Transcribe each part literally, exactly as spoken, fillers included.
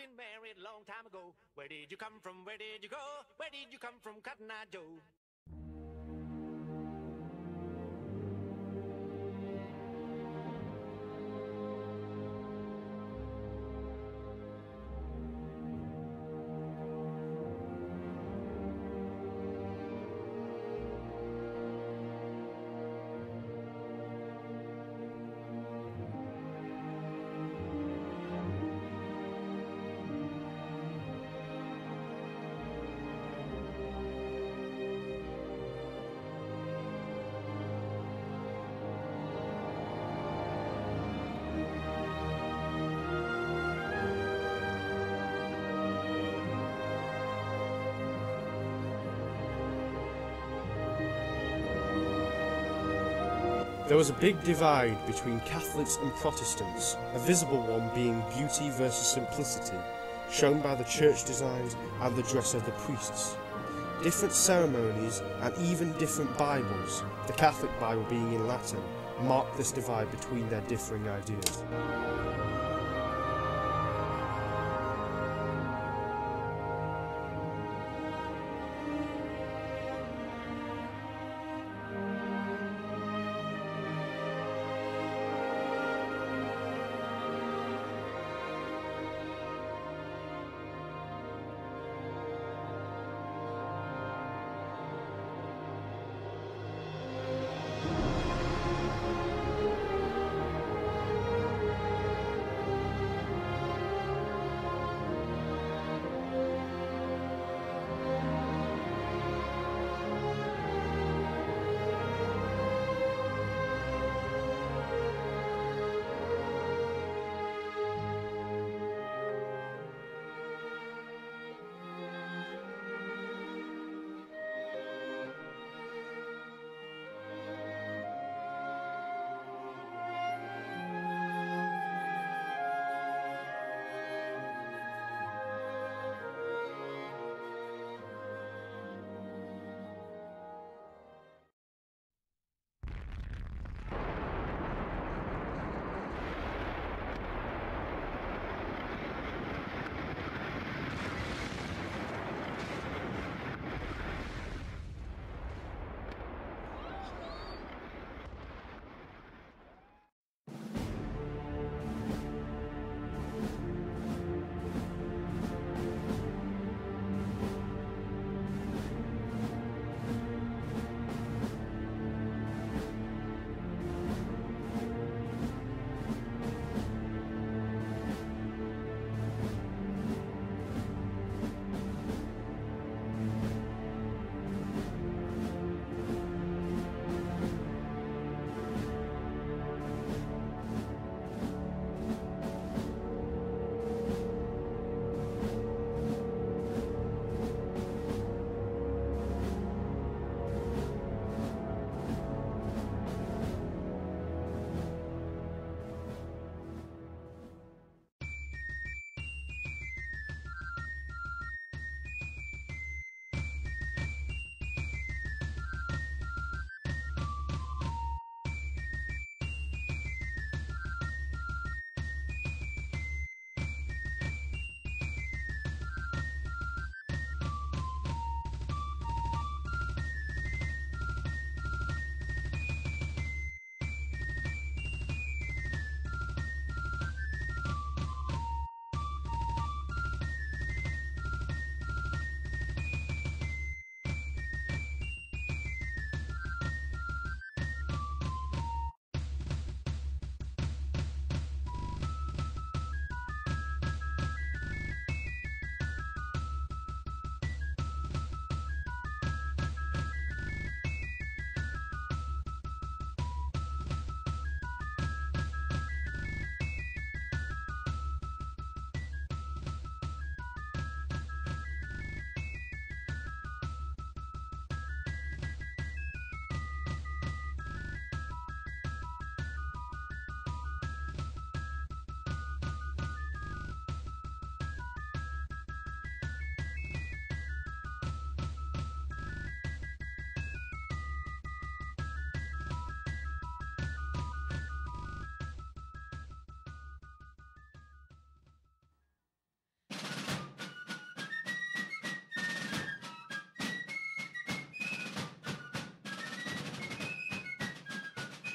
been married a long time ago. Where did you come from? Where did you go? Where did you come from, Cotton Eye Joe? There was a big divide between Catholics and Protestants, a visible one being beauty versus simplicity, shown by the church designs and the dress of the priests. Different ceremonies and even different Bibles, the Catholic Bible being in Latin, marked this divide between their differing ideas.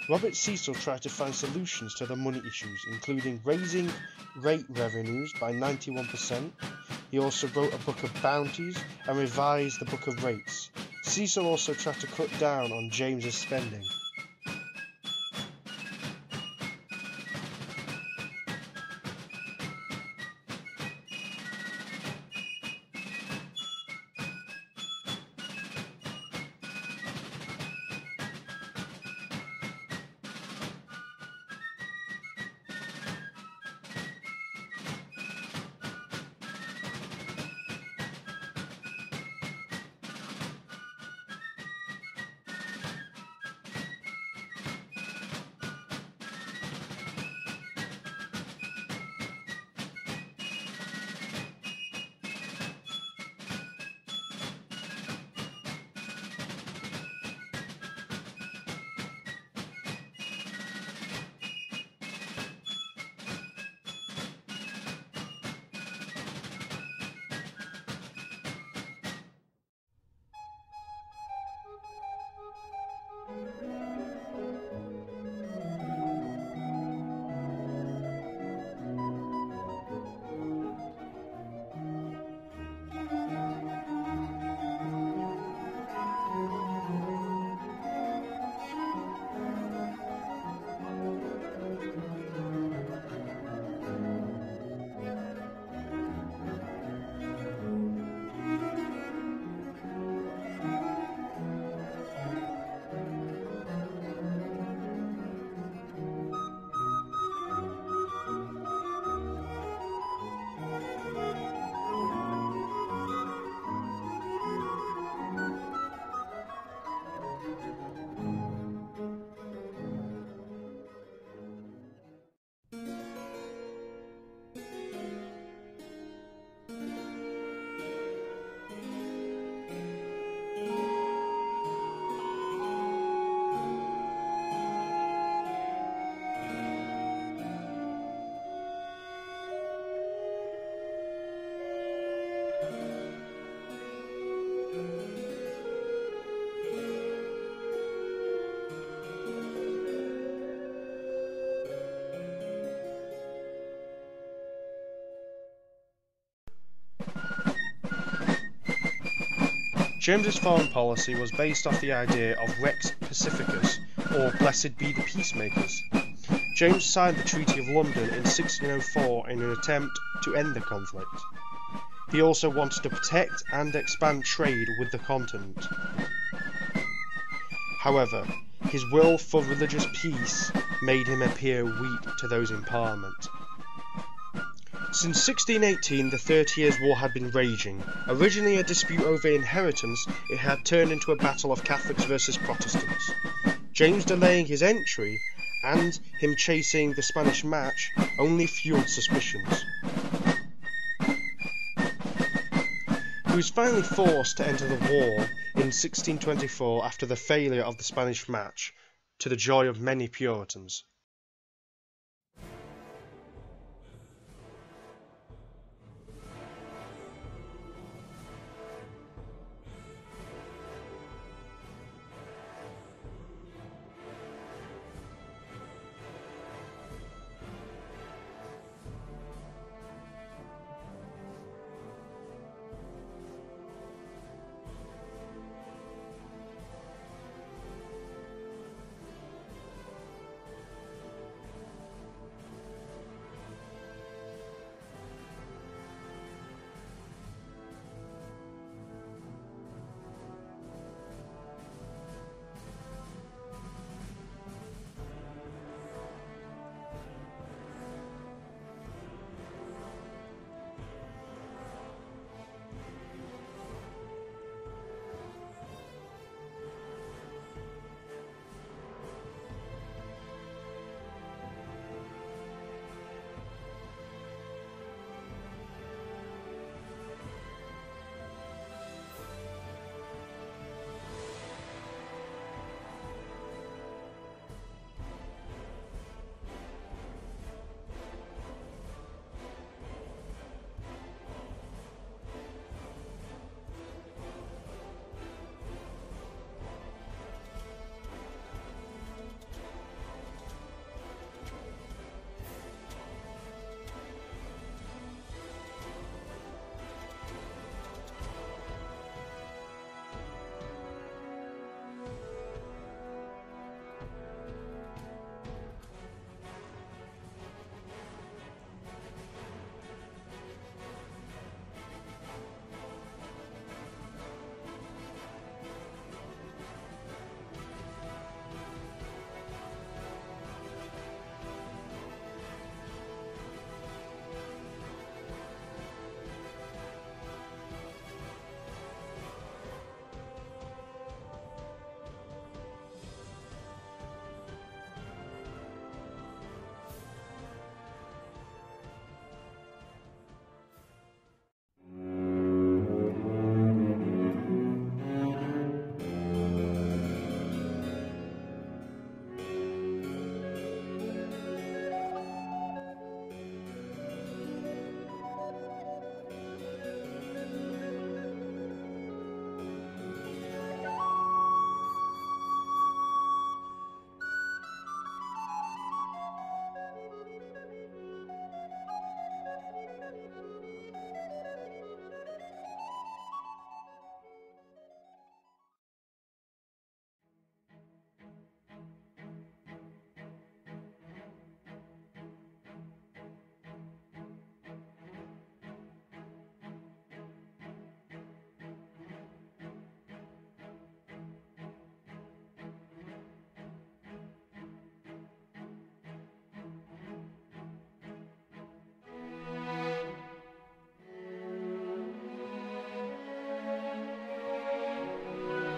Robert Cecil tried to find solutions to the money issues, including raising rate revenues by ninety-one percent. He also wrote a book of bounties and revised the book of rates. Cecil also tried to cut down on James's spending. James's foreign policy was based off the idea of Rex Pacificus, or Blessed be the Peacemakers. James signed the Treaty of London in sixteen oh four in an attempt to end the conflict. He also wanted to protect and expand trade with the continent. However, his will for religious peace made him appear weak to those in Parliament. Since sixteen eighteen, the Thirty Years' War had been raging. Originally a dispute over inheritance, it had turned into a battle of Catholics versus Protestants. James delaying his entry, and him chasing the Spanish match, only fueled suspicions. He was finally forced to enter the war in sixteen twenty-four after the failure of the Spanish match, to the joy of many Puritans.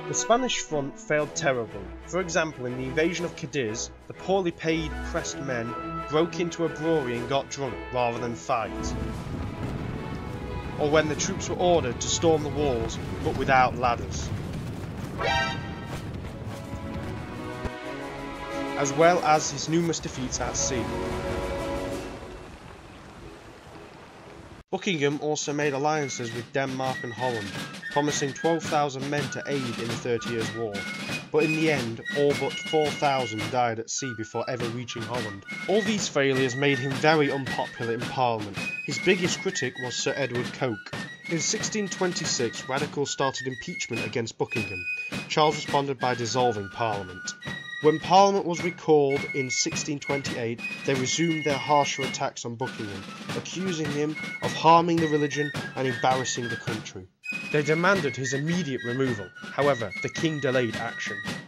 The Spanish front failed terribly. For example, in the invasion of Cadiz, the poorly paid pressed men broke into a brewery and got drunk rather than fight. Or when the troops were ordered to storm the walls but without ladders. As well as his numerous defeats at sea. Buckingham also made alliances with Denmark and Holland, promising twelve thousand men to aid in the Thirty Years' War, but in the end all but four thousand died at sea before ever reaching Holland. All these failures made him very unpopular in Parliament. His biggest critic was Sir Edward Coke. In sixteen twenty-six, radicals started impeachment against Buckingham. Charles responded by dissolving Parliament. When Parliament was recalled in sixteen twenty-eight, they resumed their harsher attacks on Buckingham, accusing him of harming the religion and embarrassing the country. They demanded his immediate removal. However, the king delayed action.